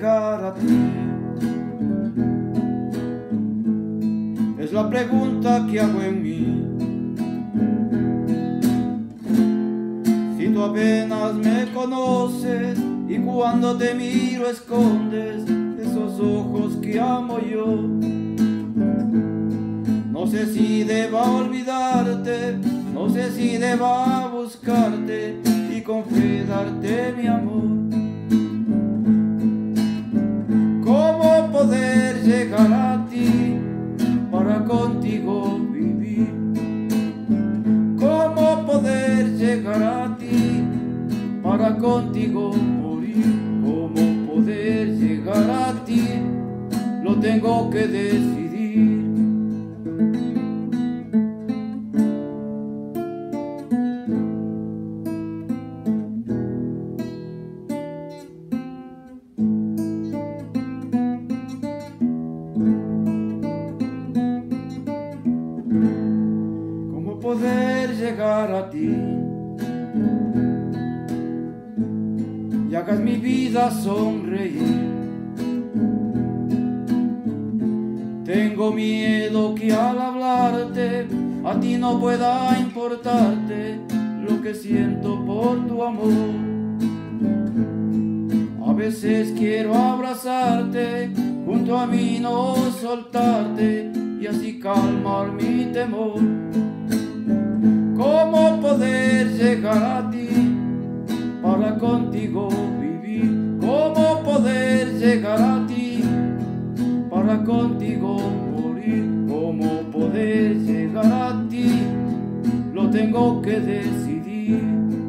llegar a ti? Es la pregunta que hago en mí. Si tú apenas me conoces y cuando te miro escondes esos ojos que amo yo. No sé si deba olvidarte, no sé si deba buscarte y con fe darte mi amor. ¿Cómo poder llegar a ti para contigo vivir? ¿Cómo poder llegar a ti para contigo morir? ¿Cómo poder llegar a ti? Lo tengo que decidir. ¿Cómo poder llegar a ti y hagas mi vida sonreír? Tengo miedo que al hablarte a ti no pueda importarte lo que siento por tu amor. A veces quiero abrazarte, junto a mí no soltarte y así calmar mi temor. ¿Cómo poder llegar a ti para contigo vivir? ¿Cómo poder llegar a ti para contigo morir? ¿Cómo poder llegar a ti? Lo tengo que decidir.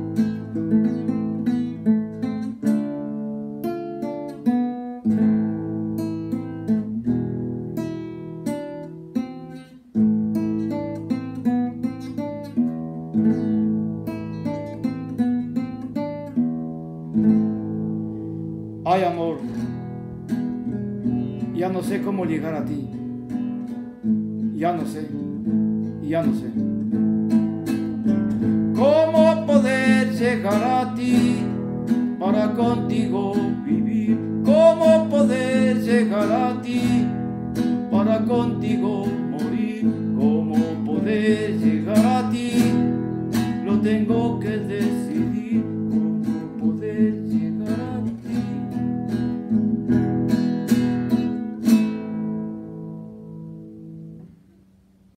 Ay, amor, ya no sé cómo llegar a ti. Ya no sé, ya no sé. ¿Cómo poder llegar a ti para contigo vivir? ¿Cómo poder llegar a ti para contigo morir? ¿Cómo poder llegar a ti? Lo tengo que decir.